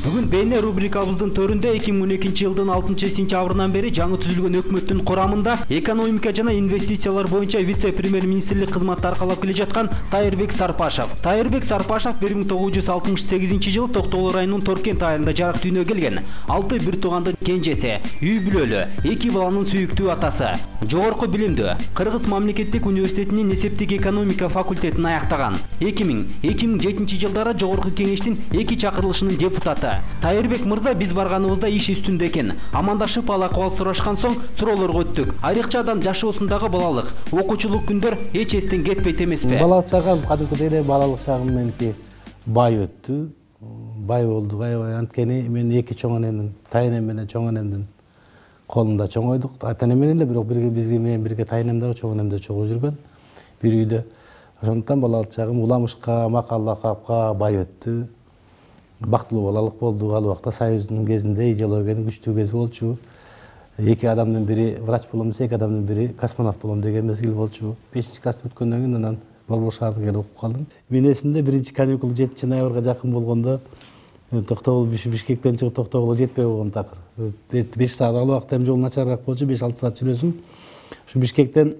Бүгүн бейне рубрикабыздын төрүндө 2012 жылдын 6 сентябрынан бери жаңы түзүлгөн өкмөттүн курамында экономика жана инвестициялар боюнча вице-премьер-министрлик кызматты аркалап келе жаткан Тайырбек Сарпашев. Тайырбек Сарпашев 1968 жылы Токтогул районунун Торкент айылында жарык дүйнөгө келген. 6 бир туугандын кенжеси, үй бүлөлүү, 2 баланын сүйүктүү атасы. Жогорку билимдүү, Кыргыз мамлекеттик университетинин эсептик экономика факультетин аяктаган. 2000-2007 жылдары Жогорку кеңештин 2 чакырылышынын депутаты. Тайырбек мырза биз барганыбызда иш үстүндө экен. Амандашып ал акыбал сурашкан соң суроолорго өттүк. Айрыкчадан жашоосундагы балалык, окуучулук күндөр эч эстен кетпейт эмеспи? Балалык чагым кадимкидей эле балалык чагым меники бай өттү. Бай болдук аябай. Анткени мен 2 чоң энемдин, тайынем менен чоң энемдин колунда чоңойдук. Ата энем менен эле бирок бизге менен бирге тайынем дагы чоң энемде чогуу жүргөн. Бир үйдө. Ошондуктан балалык чагым уламышка, макал лакапка бай өттү. Бактылуу балалык болду. Ал убакта Союздун кезинде идеологиянын күчтүү кези болчу. 2 адамдын бири врач болом десе, 2 адамдын бири космонавт болом деген мезгил болчу. 5-класс бүткөндөн кийин анан Борбор шаардык келип окуп калдым. Мен эсимде биринчи каникул 7 ноябрга жакын болгондо Токтогул Бишкектен чыгып Токтогулга жетпей болгон такыр. 5 саат ал убакта эми жол начарыраак болчу, 5-6 саат жүрөсүң. Ушу Бишкектен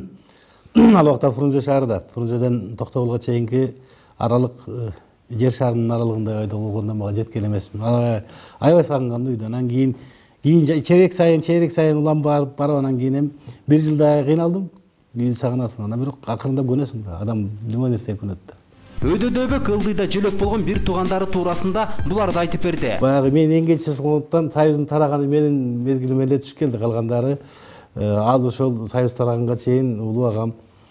ал убакта Фрунзе шаарында, Фрунзеден Токтогулга чейинки аралык жер шарынын аралыгында айда болгондо мага жеткен эмесмин. Аябай сагынган үйдөн. Анан кийин чейрек сайын улам барып анан кийин эми 1 жылдай кыйналдым. Үйдү сагынасың. Анан бирок акырында көнөсүң да. Адам нема нерсе көнөт да. Өйдөдөбөк ылдыйда жөлөк болгон бир туугандары туурасында буларды айтып берди. Баягы мен эң кенчеси болгондуктан Союздун тараганы менин мезгилиме эле түшүп келди. Калгандары ал ошол Союз тараганга чейин улуу агам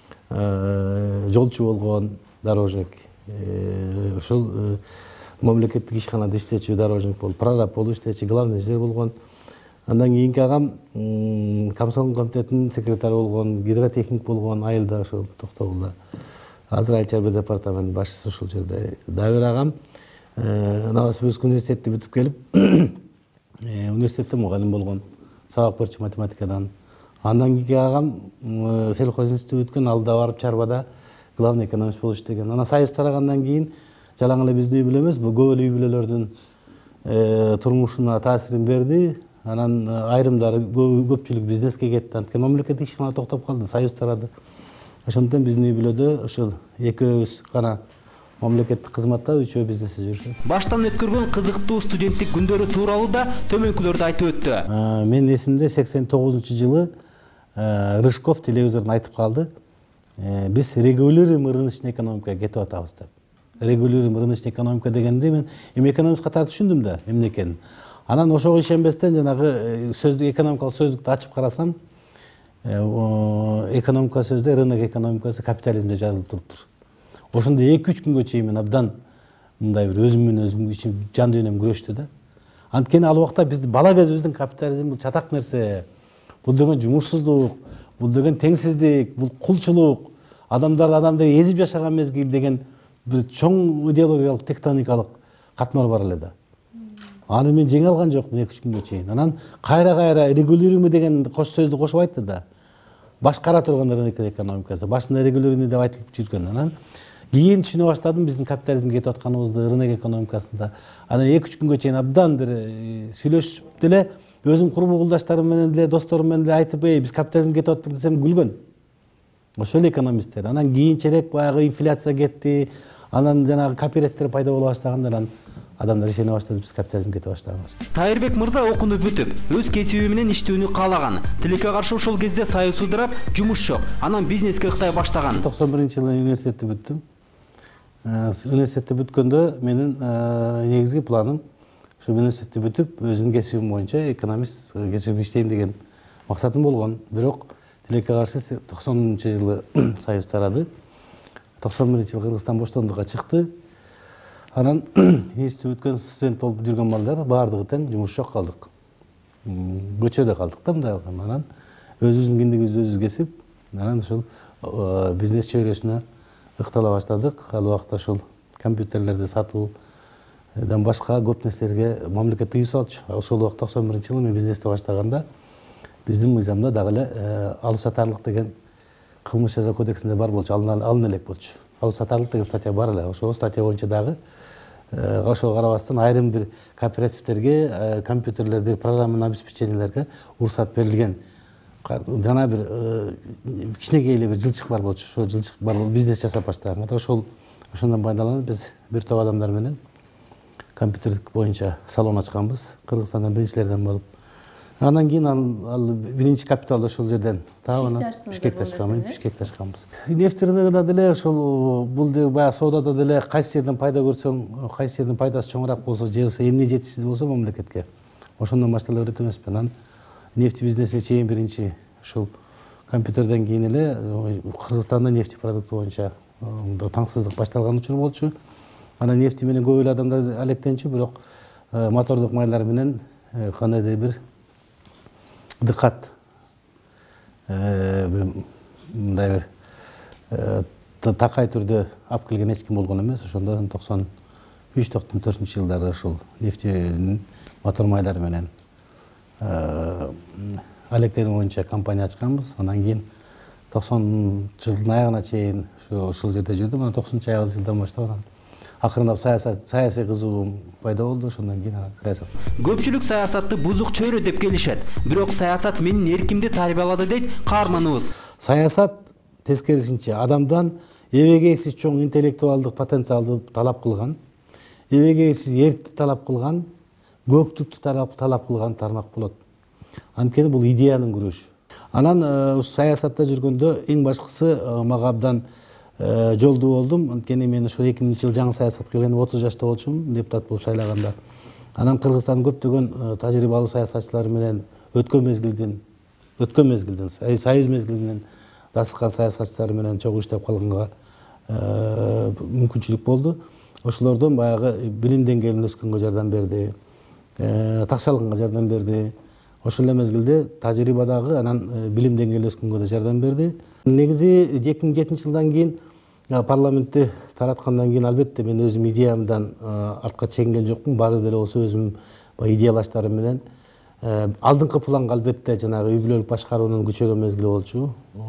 жолчу болгон, дорожник. Ошол мамлекеттик ишканада иштечү дорожник болуп, прораб болуп иштечү, главный инженер болгон. Андан кийинки агам комсомол комитетинин секретары болгон, гидротехник болгон айылда ошол Токтогулда. Азыр айыл чарба департаментинин башчысы ушул жерде. Дагы бир агам Новосибирск университетти бүтүп келип, университетте мугалим болгон, сабак берчү математикадан. Андан кийинки агам сельхоз институту бүткөн, алда барып чарбада главный экономист болуп иштеген. Анан Союз тарагандан кийин жалаң эле биздин үй бүлө эмес, бул көп үй бүлөлөрдүн турмушуна таасирин берди. Анан айрымдары көпчүлүк бизнеске кетти. Анткени мамлекеттик ишкана токтоп калды, Союз тарады. Ошондуктан биздин үй бүлөдө ошол экөөбүз гана мамлекеттик кызматта, үчөө бизнесте жүрүшөт. Баштан өткөргөн кызыктуу студенттик күндөрү тууралуу да төмөнкүлөрдү айтып өттү. Мен эсимде 89-жылы Рыжков телевизордон айтып калды. Биз регулируемый рыночный экономикага кетип атабыз деп. Регулируемый рыночный экономика дегенде мен эми экономист катары түшүндүм да эмне экенин. Анан ошого ишенбестен жанагы сөздүк, экономикалык сөздүктү ачып карасам, экономика сөздө рынок экономикасы капитализм деп жазылып туруптур. Ошондо 2-3 күнгө чейин мен абдан мындай бир өзүм менен өзүм жан дүйнөм күрөштү да. Анткени ал убакта биздин бала кезибиздин капитализм бул чатак нерсе. Бул деген жумушсуздук, бул деген теңсиздик, бул кулчулук, адамдарды эзип жашаган мезгил деген бир чоң идеологиялык, тектоникалык катмар бар эле да. Аны мен жеңе алган жокмун 2-3 күнгө чейин. Анан кайра регулируемый деген кош сөздү кошуп айтты да. Башкара турган рынок экономикасы, башында регулируемый деп айтылып жүргөн. Анан кийин түшүнө баштадым биздин капитализмге кетип атканыбызды рынок экономикасында. Анан 2-3 күнгө чейин абдан бир сүйлөшүп деле, өзүм курбу кулдаштарым менен деле, досторум менен деле айтып, биз капитализмге кетип атпыз десем күлгөн. Ошол эле экономисттер. Анан кийинчерээк баягы инфляция кетти, анан жанагы кооперативдер пайда боло баштаганда анан адамдар ишене баштады, биз капитализмге кете баштаганбыз. Тайырбек мырза окууну бүтүп, өз кесиби менен иштөөнү каалаган. Тилекке каршы ошол кезде Союз судурап, жумуш жок. Анан бизнеске ыктай баштаган. 91-жылы университетти бүттүм. Университетти бүткөндө менин негизги планым ушу университетти бүтүп, өзүмдүн кесибим боюнча экономист кесибимде иштейм деген максатым болгон. Бирок тилекке каршы 90-жылы Союз тарады. 91-жылы Кыргызстан боштондукка чыкты. Анан институт бүткөн студент болуп жүргөн балдар баардыгы тең жумуш жок калдык. Көчөдө калдык да мындай болгондо. Анан өзүбүздүн киндигибизди өзүбүз кесип, анан ошол бизнес чөйрөсүнө ыктала баштадык. Ал убакта ошол компьютерлерди сатуудан башка көп нерселерге мамлекет үй салчу. Ошол убакта 91-жылы мен бизнести баштаганда биздин мыйзамда дагы эле алып сатарлык деген кылмыш жаза кодексинде бар болчу, алына элек болчу. Алып сатарлык деген статья бар эле. Ошол статья боюнча дагы ошого карабастан айрым бир кооперативтерге компьютерлердеги программный обеспечениялерге уруксат берилген. Жана бир кичинекей эле бир жылчык бар болчу. Ошол жылчык бар бизнес жасап баштаган. Ошондон пайдаланып биз бир топ адамдар менен компьютерлик боюнча салон ачканбыз. Кыргызстандан биринчилерден болуп. Андан кийин ал биринчи капиталды ошол жерден таап Бишкекте ачканбыз. Нефть рыногунда деле ошол бул баягы соодада деле кайсы жерден пайда көрсөң, кайсы жердин пайдасы чоңураак болсо, же эмне жетишсиз болсо мамлекетке, ошондон баштала берет эмеспи. Анан нефть бизнесине чейин биринчи ушул компьютерден кийин эле Кыргызстанда нефть продукты боюнча таңсыздык башталган учур болчу. Анан нефти менен көп эле адамдар алектенчү, бирок мотордук майлар менен кандайдыр бир дыкат мындай такай түрдө алып келген эч ким болгон эмес. Ошондо 93-94 жылдары ушул нефтинин мотор майлары менен алектенүү боюнча компания ачканбыз. Анан кийин 90 жылдын аягына чейин ушул жерде жүрдүм. Анан 90 жылдан баштап анан акырындап саясий кызуу пайда болду. Ошондон кийин саясат. Көпчүлүк саясатты бузук чөйрө деп келишет. Бирок саясат менин эркимди тарбиялады дейт каарманыбыз. Саясат тескерисинче адамдан эбегейсиз чоң интеллектуалдык потенциалды талап кылган, эбегейсиз эркти талап кылган, көктүктү талап кылган тармак болот. Анткени бул идеянын күрөшү. Анан саясатта жүргөндө эң башкысы мага абдан жолдуу болдум. Анткени мен ошо 2000 жыл жаңы саясатка келгенде 30 жашта болчумун, депутат болуп шайлаганда. Анан Кыргызстандын көптөгөн тажрыйбалуу саясатчылары менен өткөн мезгилдин союз мезгилинен дасыккан саясатчылар менен чогуу иштеп калганга мүмкүнчүлүк болду. Ошолордон баягы билим деңгээлин өскөнгө жардам берди, такшалганга жардам берди. Ошол эле мезгилде тажрыйбадагы анан билим деңгээли өскөнгө да жардам берди. Негизи 2007 жылдан кийин парламентти тараткандан кийин албетте мен өзүм идеямдан артка чегинген жокмун. Баары деле болсо өзүм идеялаштарым менен алдыңкы планга албетте жанагы үй бүлөлүк башкаруунун күчөгөн мезгили болчу.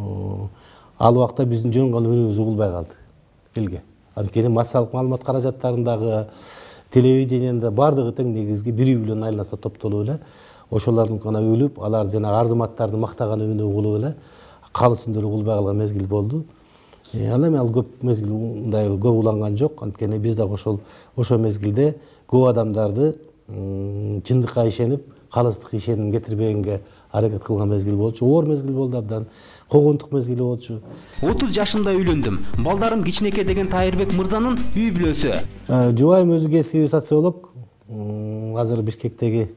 Ал убакта биздин жөн гана үнүбүз угулбай калды элге. Анткени массалык маалымат каражаттарындагы телевидениеде баардыгы тең негизги бир үй бүлөнүн айланасында топтолуп эле ошолордун гана өлүп, алар жана арзыматтарды мактаган үнү угулуп эле калысындыр угулбай калган мезгил болду. Анда мен ал көп мезгил мындай көп уланган жок. Анткени биз дагы ошол мезгилде көп адамдарды чындыкка ишенип, калыстык ишеним кетирбегенге аракет кылган мезгил болчу. Оор мезгил болду абдан. Когондук мезгили болчу. 30 жашымда үйлөндүм. Балдарым кичинекей деген Тайырбек мырзанын үй бүлөсү. Жубайым өзү кесиби социолог. Азыр Бишкектеги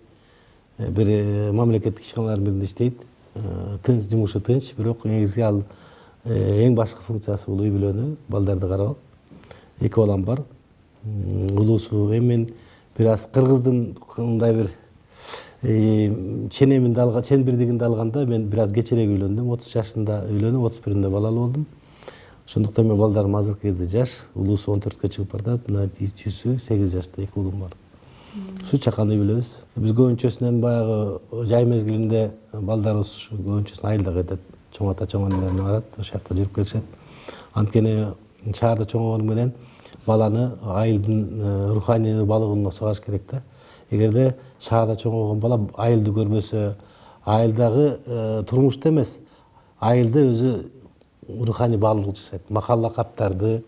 бир мамлекеттик ишканалардын биринде иштейт. Жумушу тынч, бирок негизги ал эң башкы функциясы бул үй бүлөнү, балдарды кароо. 2 балам бар. Улуусу мен бир аз кыргыздын мындай бир ченеминди алган, ченбирдигинди алганда мен бир аз кечирээк үйлөндүм. 30 жашында үйлөнүп, 31-нде балалуу болдум. Ошондуктан мен балдарым азыркы кезде жаш, улуусу 14-кө чыгып бардат, мына кичүүсү 8 жашта 2 уулум бар. Ушу чакан үй бүлөбүз. Биз көбүнчөсүнөн баягы жай мезгилинде балдарыбыз ушу көбүнчөсүн айылда кетет. Чоң ата чоң энелерине барат, ошол жакта жүрүп келишет. Анткени шаарда чоңойгону менен баланы айылдын руханий балыгына согаш керек да. Эгерде шаарда чоңойгон бала айылды көрбөсө, айылдагы турмушта эмес, айылда өзү руханий баалуулук жасайт. Макалла каптарды,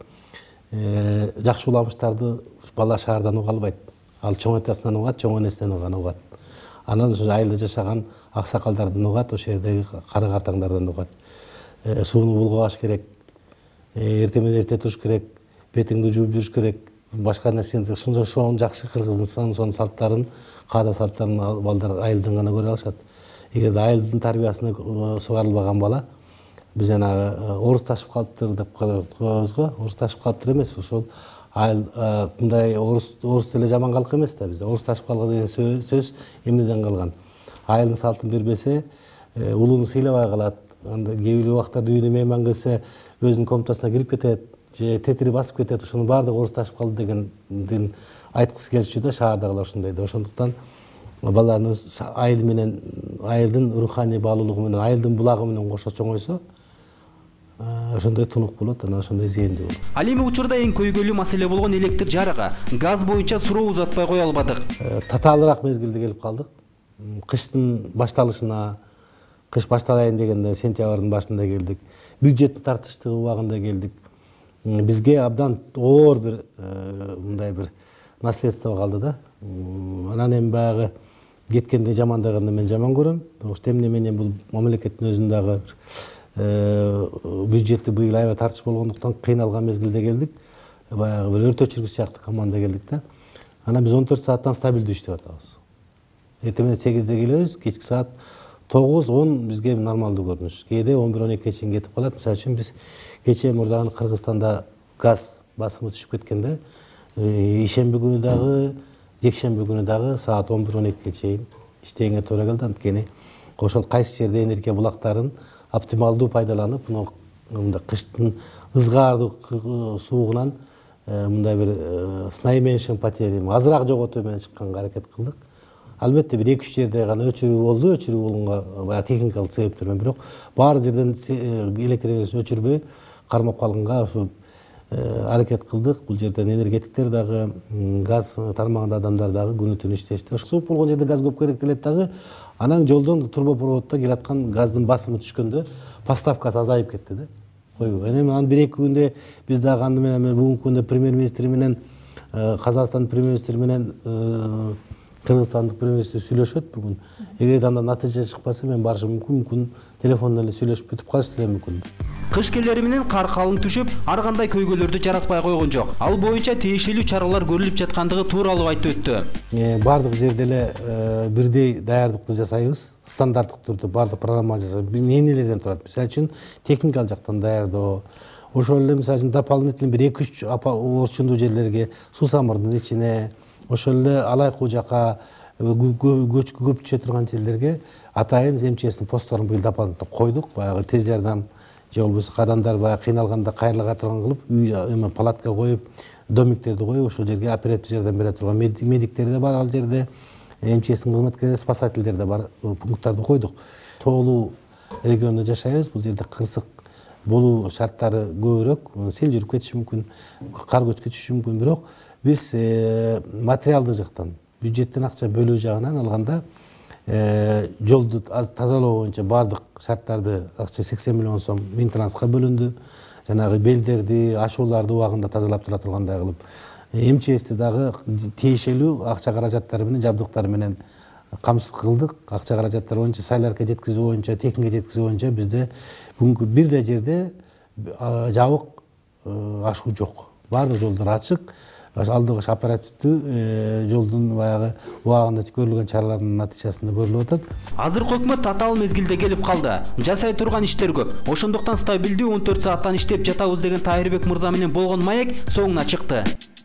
жакшы уламыштарды бала шаардан уга албайт. Ал чоң атасынан угат, чоң энесинен гана угат. Анан ошо айылда жашаган аксакалдардан угат, ошол жердеги кара картаңдардан угат. Сууну булгабаш керек, эртең менен эрте туруш керек, бетиңди жууп жүрүш керек, башка нерсени ошон жакшы кыргыздын сонун салттарын, каада салттарын балдар айылдан гана көрө алышат. Эгерде айылдын тарбиясына сугарылбаган бала, биз жанагы орусташып калыптыр деп коебуз го, орусташып калыптыр эмес, ошол айыл мындай орус деле жаман калк эмес да бизде. Орусташып калган деген сөз эмнеден калган? Айылдын салтын бербесе, улууну сыйлабай калат. Анда кээ бир убактарда үйүнө мейман келсе, өзүнүн комнатасына кирип кетет, же тетири басып кетет. Ошонун баардыгы орусташып калды дегендин айткысы келчү да, шаардагылар ошондой да. Ошондуктан баланы айыл менен, айылдын руханий баалуулугу менен, айылдын булагы менен кошо чоңойсо, ошондой тунук болот, анан ошондой зээндүү болот. Ал эми учурда эң көйгөйлүү маселе болгон электр жарыгы. Газ боюнча суроо узатпай кое албадык. Татаалыраак мезгилде келип калдык. Кыштын башталышына, кыш башталайын дегенде сентябрдын башында келдик. Бюджеттин тартыштыгы убагында келдик. Бизге абдан оор бир мындай бир наследство калды да. Анан эми баягы кеткенде жамандаганда мен жаман көрөм. Бирок эмне менен бул мамлекеттин өзүн дагы бюджетти быйыл аябай тартыш болгондуктан кыйналган мезгилде келдик. Баягы бир өрт өчүргүч сыяктуу команда келдик да. Анан биз 14 сааттан стабилдүү иштеп атабыз. Эртең 8-де келебиз, кечки саат 9-10 бизге нормалдуу көрүнүш. Кээде 11-12 чейин кетип калат. Мисалы үчүн биз кечээ мурдагы Кыргызстанда газ басымы түшүп кеткенде, ишемби күнү дагы, жекшемби күнү дагы саат 11-12 чейин иштегенге туура келди. Анткени ошол кайсы жерде энергия булактарын оптималдуу пайдаланып, мындай кыштын ызгаардуу суугунан мындай бир снайменшн потери азыраак жоготуу менен чыкканга аракет кылдык. Албетте бир 2-3 жерде гана өчүрүү болду, өчүрүү болгонго баягы техникалык себептер менен, бирок баары жерден электр энергиясын өчүрбөй кармап калганга ушу аракет кылдык. Бул жерден энергетиктер дагы, газ тармагында адамдар дагы күнү түнү иштешти. Сууп болгон жерде газ көп керектелет дагы. Анан жолдон турбопроводдо келаткан газдын басымы түшкөндө поставкасы азайып кетти да. Койгу. Эми анан 1-2 күндө биз дагы аны менен бүгүнкү күндө премьер-министр менен, Казакстандын премьер-министри менен Кыргызстандык премьер-министр сүйлөшөт бүгүн. Эгер андан натыйжа чыкпаса, мен барышым мүмкүн, телефондон эле сүйлөшүп бүтүп калышы деле мүмкүн. Кыш келери менен кар калың түшүп, ар кандай көйгөйлөрдү жаратпай койгон жок. Ал боюнча тиешелүү чаралар көрүлүп жаткандыгы тууралуу айтып өттү. Бардык жерде эле бирдей даярдыкты жасайбыз. Стандарттык түрдө бардык программа жасайбыз. Эмнелерден турат? Мисалы үчүн техникалык жактан даярдоо. Ошол эле мисалы үчүн дополнительный бир 2-3 орчундуу жерлерге суу самырдын ичине, ошол эле алайкуу жака көп түшө турган жерлерге атайын МЧСтин постторун быйыл дополнительно койдук. Баягы тез жардам же болбосо адамдар баягы кыйналганда кайрылга турган кылып, үй палатка коюп, домиктерди коюп, ошол жерге оператив жардам бере турган медиктер да бар ал жерде, МЧСтин кызматкерлери, спасательдер да бар пункттарды койдук. Тоолуу региондо жашайбыз. Бул жерде кырсык болуу шарттары көбүрөөк, сел жүрүп кетиши мүмкүн, кар көчкү түшүшү мүмкүн, бирок биз материалдык жактан, бюджеттен акча бөлүү жагынан алганда жолду тазалоо боюнча бардык шарттарды акча 80 миллион сом Минтрансқа бөлүндү. Жанагы белдерди, ашууларды убагында тазалап тура тургандай кылып, МЧСти дагы тиешелүү акча каражаттары менен, жабдыктары менен камсыз кылдык. Акча каражаттары боюнча, сайларга жеткизүү боюнча, техника жеткизүү боюнча бизде бүгүнкү бирде жерде жабык ашуу жок. Бардык жолдор ачык. Алдыгы оперативдүү жолдун баягы убагында көрүлгөн чаралардын натыйжасында көрүлүп атат. Азыркы өкмөт татаал мезгилде келип калды. Жасай турган иштер көп. Ошондуктан стабилдүү 14 сааттан иштеп жатабыз деген Тайырбек мырза менен болгон маек соңуна чыкты.